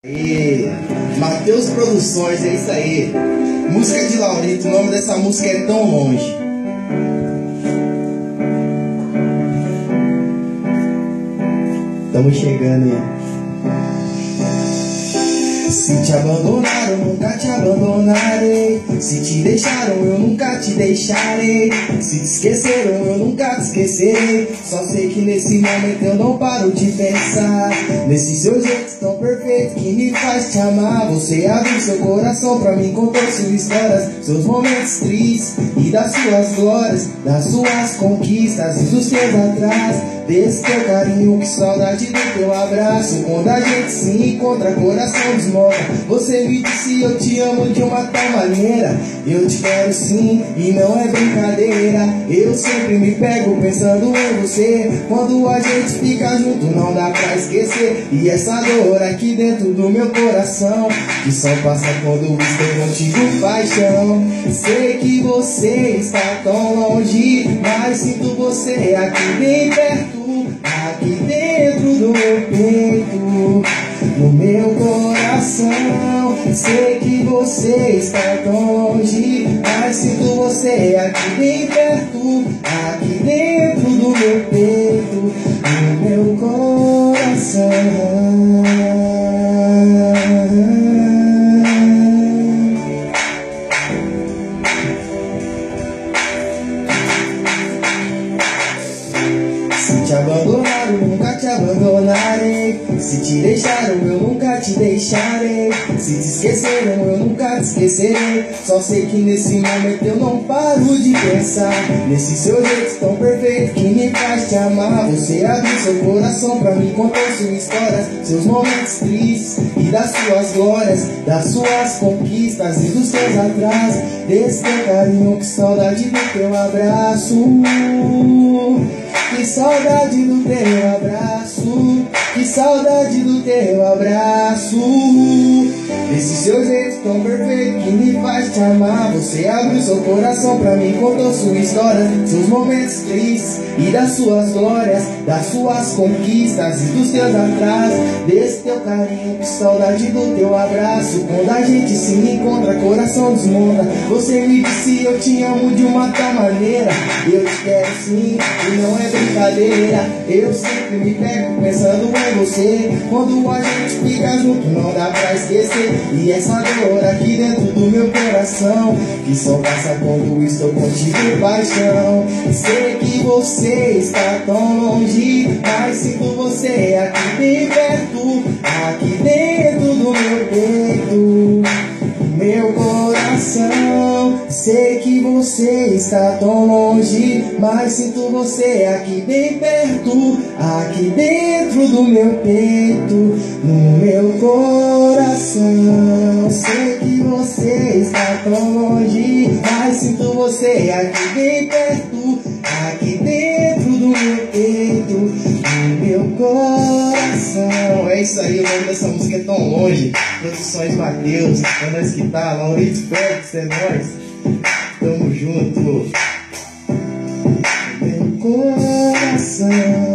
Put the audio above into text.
E Matheus Produções, é isso aí. Música de Laurito, o nome dessa música é Tão Longe. Estamos chegando aí. Se te abandonaram, nunca te abandonarei. Se te deixaram, eu nunca te deixarei. Se te esqueceram, eu nunca te esquecerei. Só sei que nesse momento eu não paro de pensar nesse seu jeito tão perfeito que me faz te amar. Você abre seu coração pra mim, contou suas histórias, seus momentos tristes e das suas glórias, das suas conquistas e dos teus atrás. Desse teu carinho, que saudade do teu abraço. Quando a gente se encontra, coração desmonta. Você me disse eu te amo de uma tal maneira. Eu te quero sim, e não é brincadeira. Eu sempre me pego pensando em você. Quando a gente fica junto não dá pra esquecer. E essa dor aqui dentro do meu coração, que só passa quando estou contigo, paixão. Sei que você está tão longe, mas sinto você aqui bem perto. Aqui dentro do meu peito, no meu coração. Sei que você está tão longe, mas sinto você aqui bem perto. Aqui dentro do meu peito, no meu coração. Se te abandonaram, nunca te abandonarei. Se te deixaram, eu nunca te deixarei. Se te esqueceram, eu nunca te esquecerei. Só sei que nesse momento eu não paro de pensar nesse seu jeito tão perfeito que me faz te amar. Você abriu seu coração pra mim, contou suas histórias, seus momentos tristes e das suas glórias, das suas conquistas e dos teus atrás. Desse teu carinho, que saudade do teu abraço. Que saudade do teu abraço, que saudade do teu abraço. Esse seu jeito tão perfeito que me faz te amar. Você abriu seu coração pra mim, contou sua história, seus momentos tristes e das suas glórias, das suas conquistas e dos teus atrás. Desse teu carinho, que saudade do teu abraço. Quando a gente se encontra, coração desmonta. Você me disse eu te amo de uma tal maneira. Eu te quero sim, e não é brincadeira. Eu sempre me pego pensando em você. Quando a gente fica junto não dá pra esquecer. E essa dor aqui dentro do meu coração, que só passa quando estou contigo, paixão. Sei que você está tão longe, mas sinto você aqui bem perto. Aqui dentro do meu peito, meu coração. Sei que você está tão longe, mas sinto você aqui bem perto. Aqui dentro do meu peito, no meu coração. Sei que você está tão longe, mas sinto você aqui bem perto. Aqui dentro do meu peito, no meu coração. É isso aí, o nome dessa música é Tão Longe. Produções Matheus, é nós que tá, Laurito Félix, é nóis. Tamo junto. No meu coração.